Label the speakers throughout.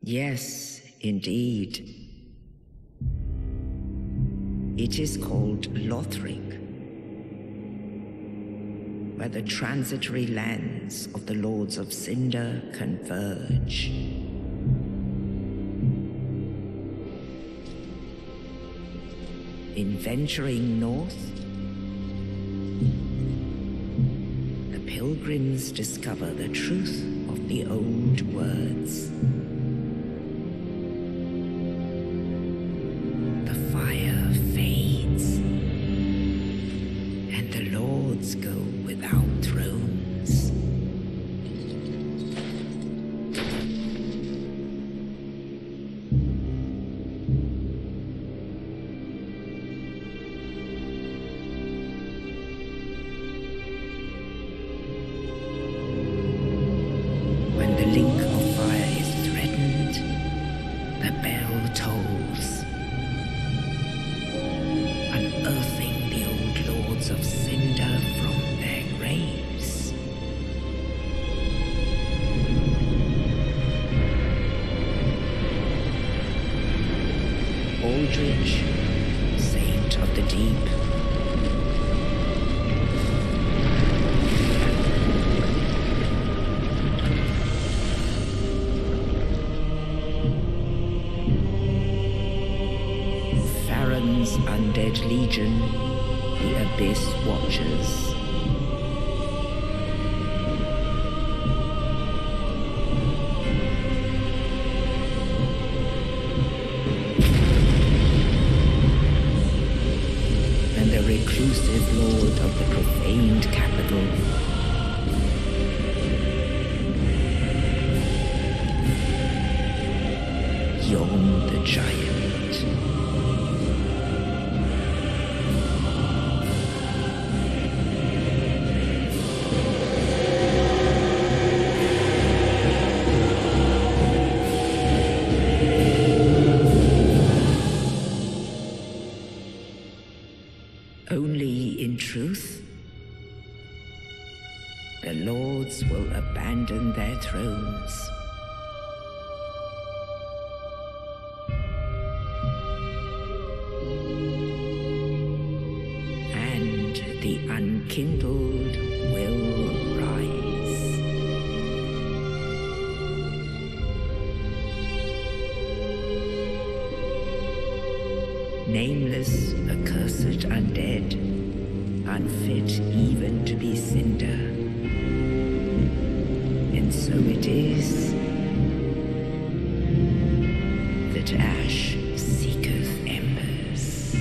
Speaker 1: Yes, indeed. It is called Lothric, where the transitory lands of the Lords of Cinder converge. In venturing north, the pilgrims discover the truth of the old words. The fire fades, and the lords go without thrones. When the link of fire is threatened, the bell tolls, unearthing the old lords of Cinder from their graves. Aldrich, saint of the deep, Farron's undead legion, the Abyss Watchers. And the reclusive lord of the profaned capital, Yhorm the Giant. Only in truth, the lords will abandon their thrones. And the unkindled will rise. Nameless, accursed undead, unfit even to be Cinder. And so it is that ash seeketh embers.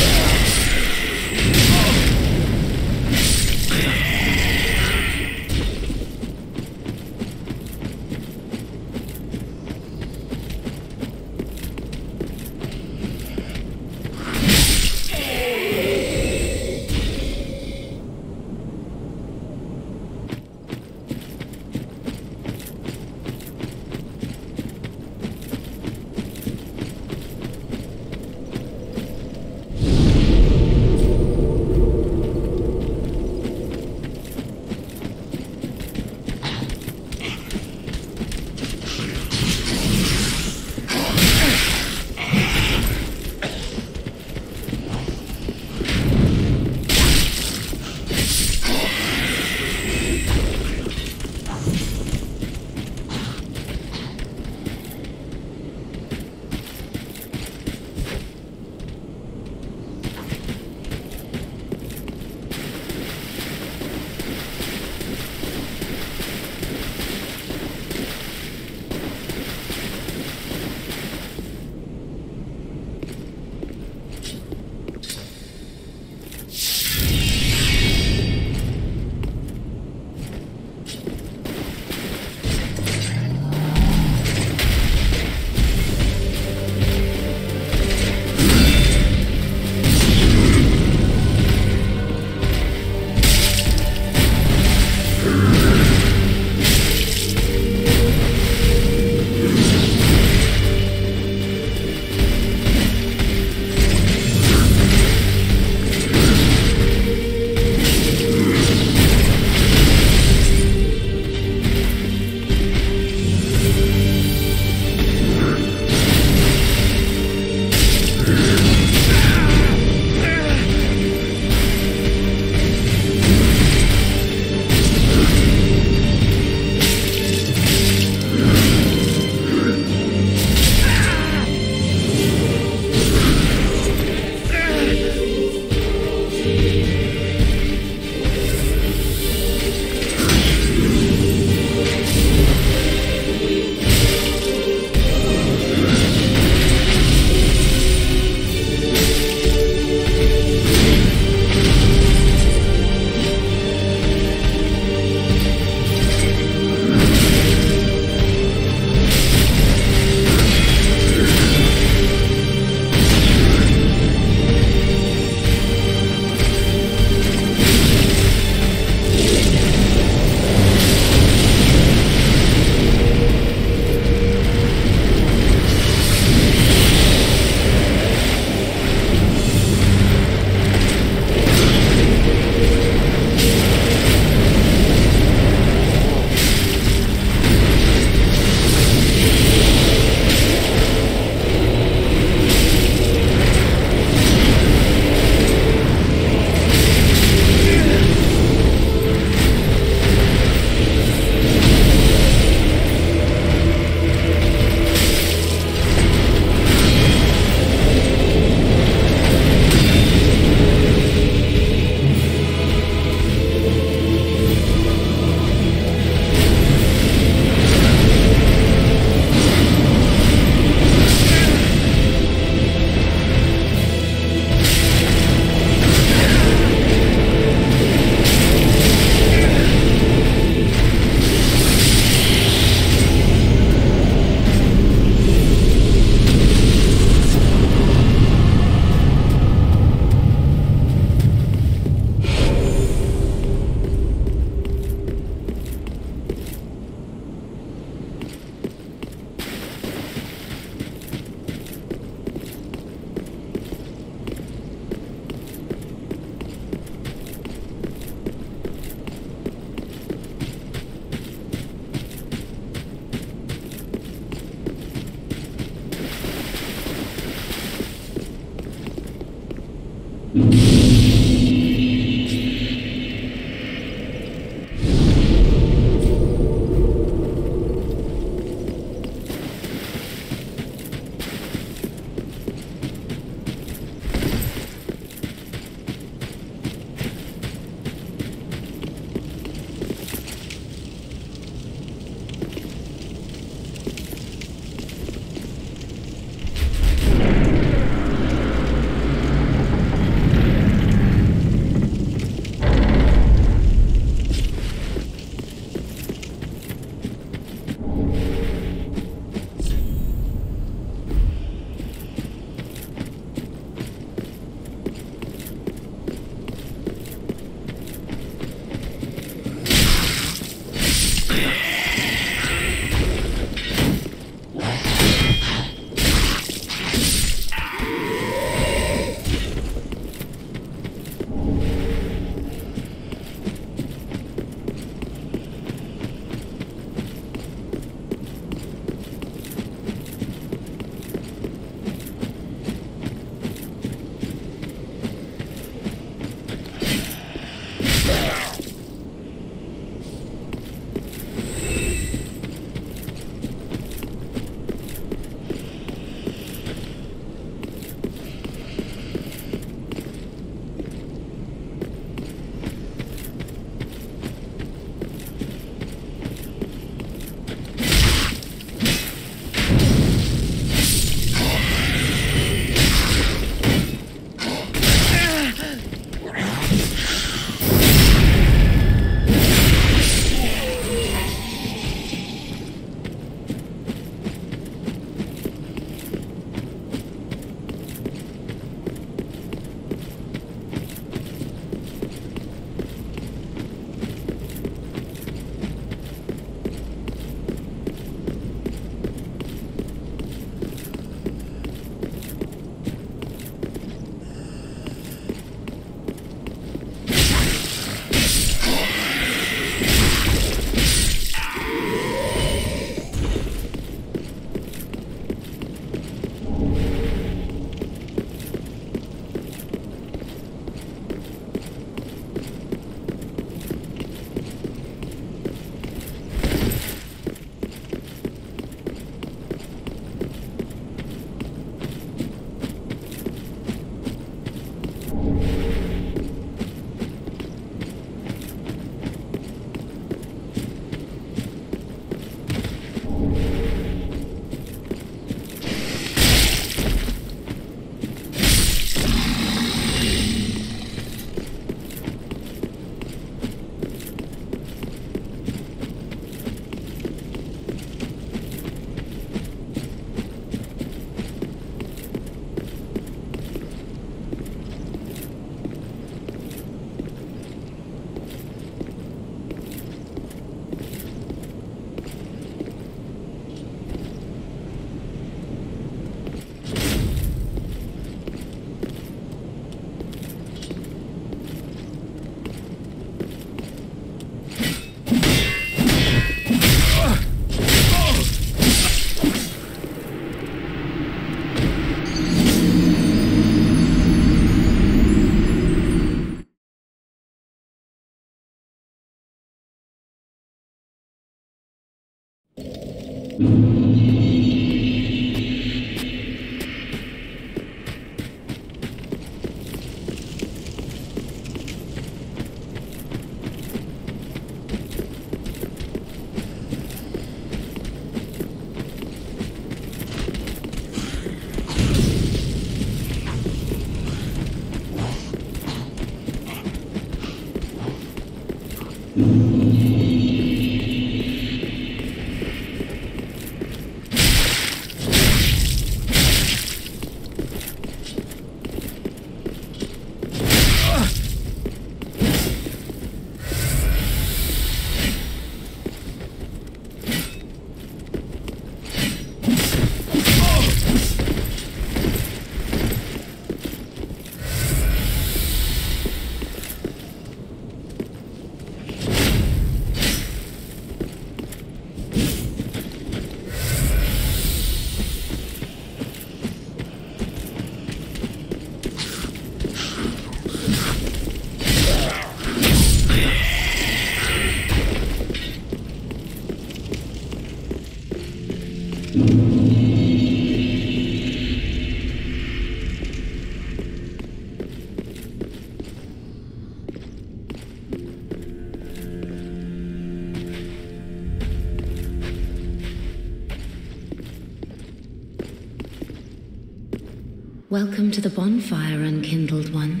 Speaker 1: Welcome to the bonfire, unkindled one.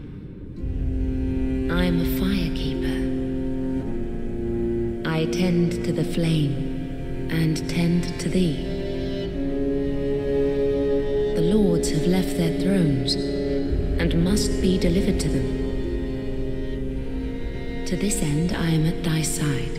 Speaker 1: I am a firekeeper. I tend to the flame and tend to thee. The lords have left their thrones and must be delivered to them. To this end I am at thy side.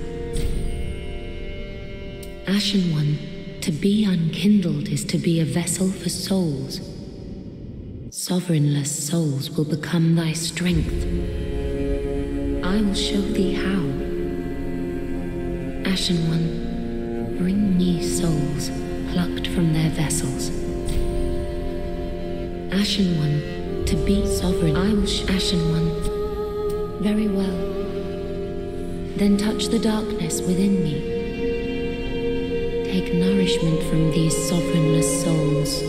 Speaker 1: Ashen One, to be unkindled is to be a vessel for souls. Sovereignless souls will become thy strength. I will show thee how. Ashen One, bring me souls plucked from their vessels. Ashen One, to be sovereign, I will Ashen One. Very well. Then touch the darkness within me. Take nourishment from these sovereignless souls.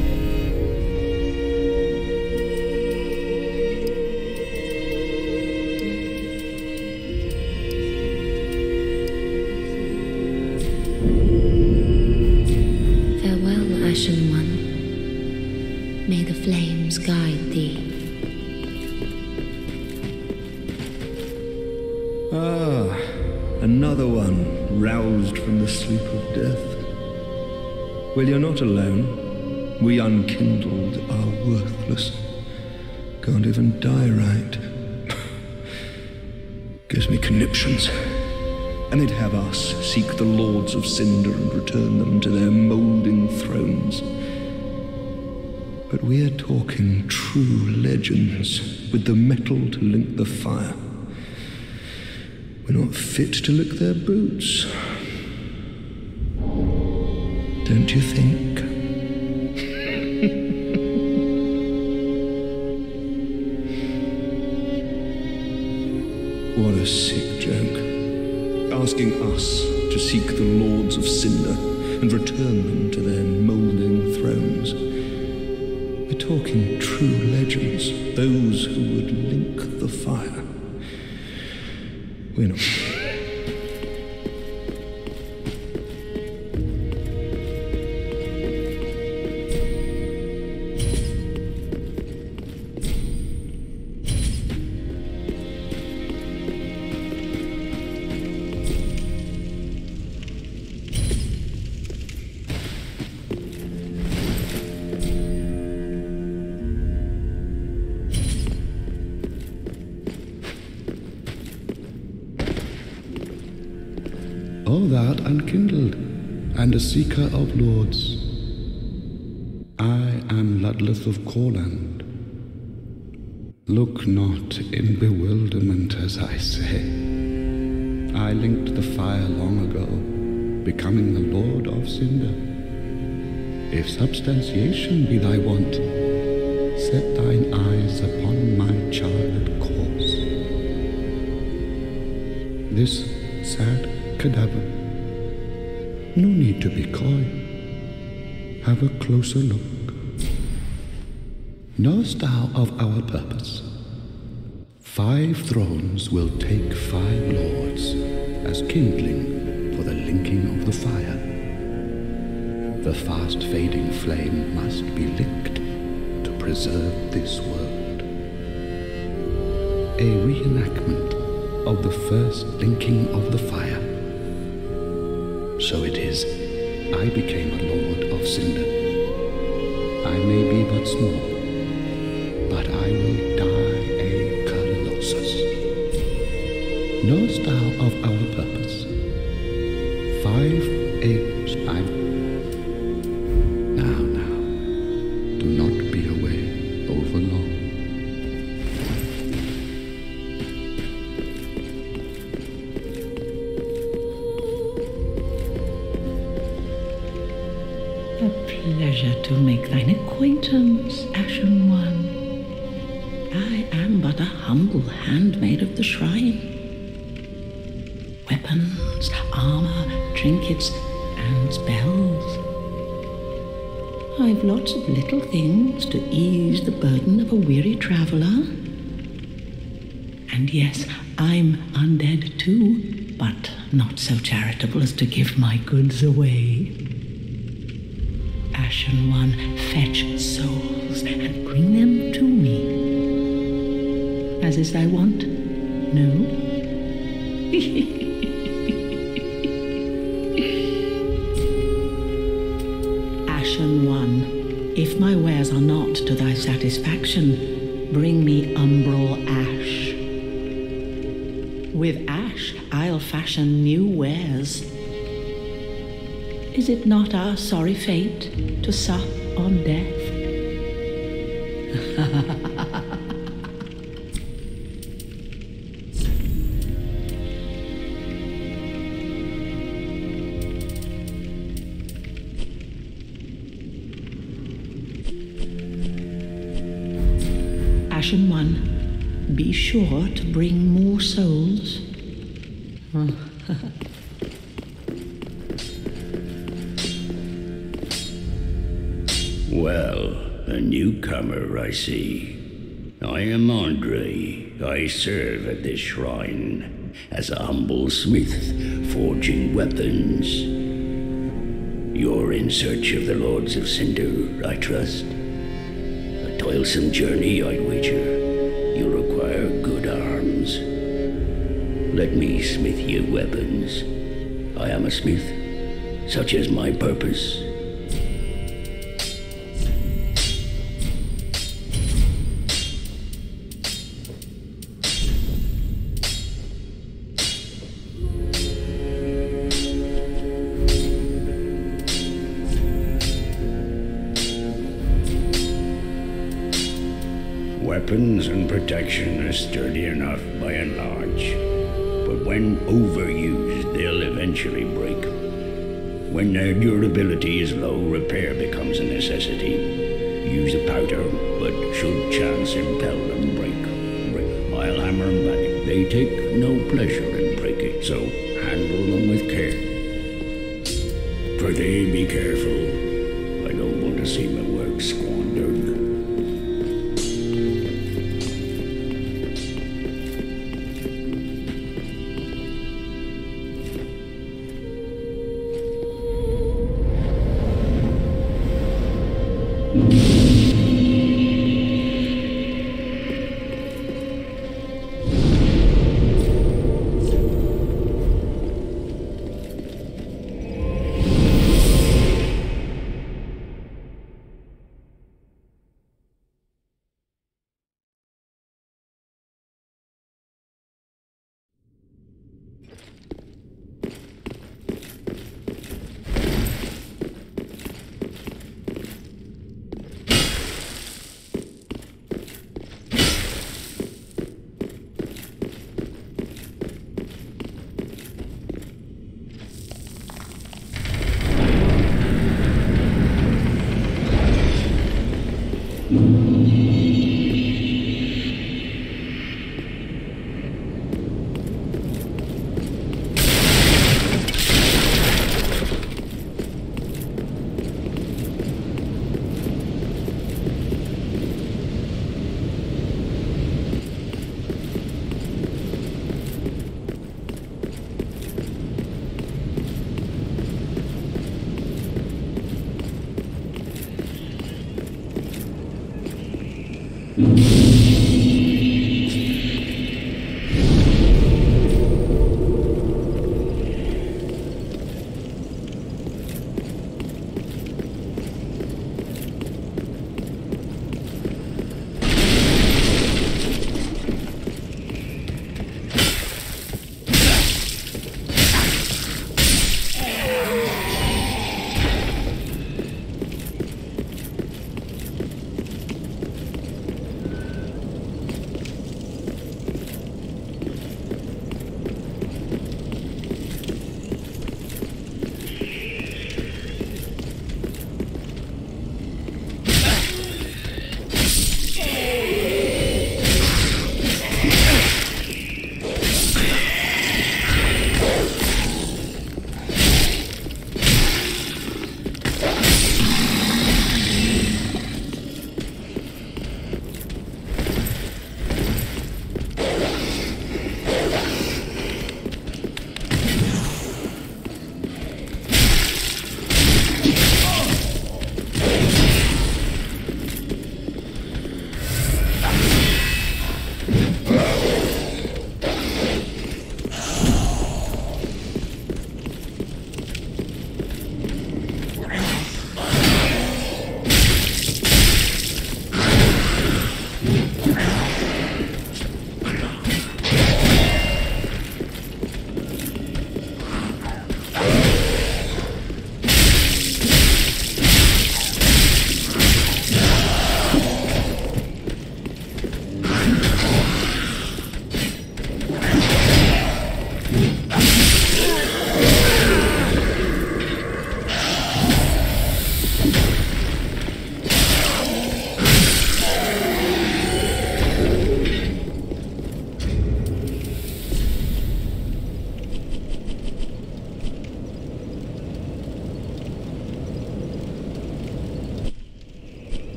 Speaker 1: Ashen One, may the flames guide thee.
Speaker 2: Ah, another one roused from the sleep of death. Well, you're not alone. We unkindled are worthless. Can't even die right. Gives me conniptions. And they'd have us seek the lords of cinder and return them to their moulding thrones. But we're talking true legends with the metal to link the fire. We're not fit to lick their boots. Don't you think? What a sick joke. Asking us to seek the lords of cinder and return them to their moulding thrones. We're talking true legends, those who would link the fire. We're not.
Speaker 3: O thou unkindled, and a seeker of lords, I am Ludleth of Corland. Look not in bewilderment as I say. I linked the fire long ago, becoming the Lord of Cinder. If substantiation be thy want, set thine eyes upon my charred corpse. This sad cadaver, No need to be coy. Have a closer look. Knowest thou of our purpose? 5 thrones will take 5 lords as kindling for the linking of the fire. The fast fading flame must be licked to preserve this world. A reenactment of the first linking of the fire. So it is, I became a lord of Cinder. I may be but small, but I will die a Colossus. Knowest thou of our purpose? 5 apes Now, do not be away over long.
Speaker 4: A pleasure to make thine acquaintance, Ashen One. I am but a humble handmaid of the shrine. Weapons, armor, trinkets, and spells. I've lots of little things to ease the burden of a weary traveler. And yes, I'm undead too, but not so charitable as to give my goods away. Ashen One, fetch souls and bring them to me. As is thy wont? No? Ashen One, if my wares are not to thy satisfaction, bring me umbral ash. With ash, I'll fashion new wares. Is it not our sorry fate to sup on death? Ashen One, be sure to bring more souls.
Speaker 5: Well, a newcomer, I see. I am Andre. I serve at this shrine as a humble smith, forging weapons. You're in search of the Lords of Cinder, I trust. A toilsome journey, I'd wager. You'll require good arms. Let me smith you weapons. I am a smith, such is my purpose. Weapons and protection are sturdy enough by and large, but when overused, they'll eventually break. When their durability is low, repair becomes a necessity. Use a powder, but should chance impel them, break. I'll hammer them back. They take no pleasure in breaking, so handle them with care. Pretty be careful. I don't want to see my work squandered.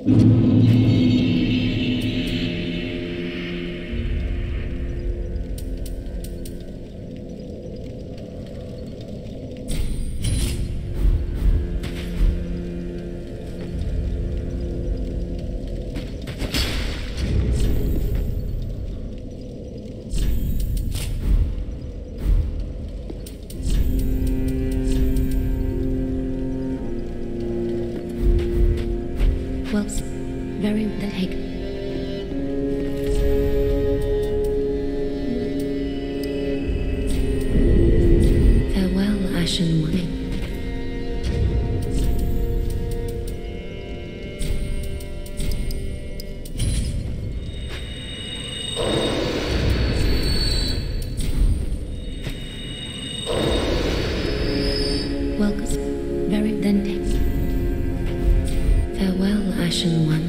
Speaker 1: Well, very that Hagen. Farewell, Ashen One. Welcome, very then take. Farewell, Ashen One.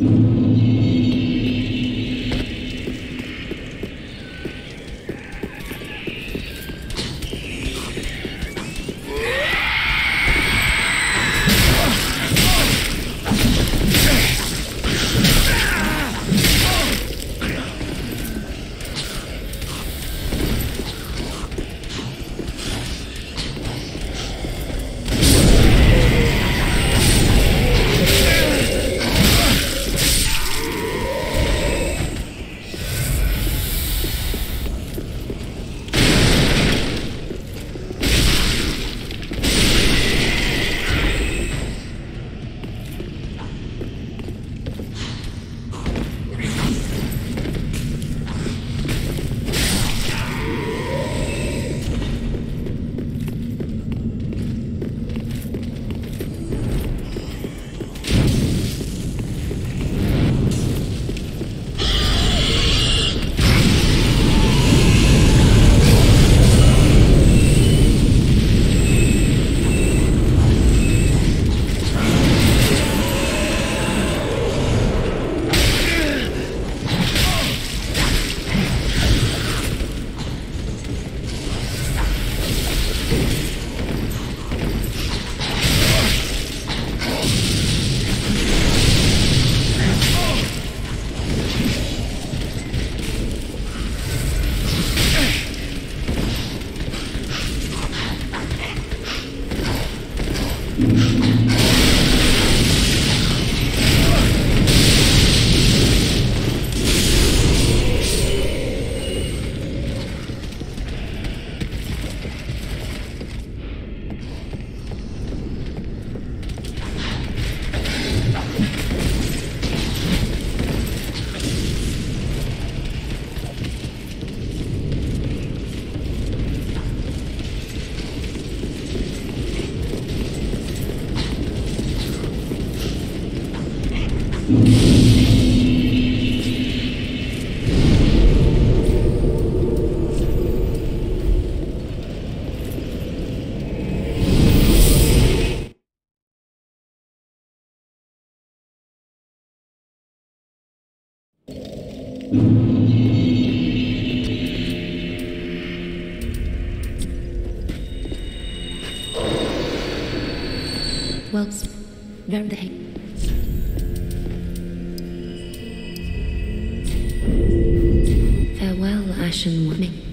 Speaker 1: Well, where the heck? Farewell, Ashen Warning.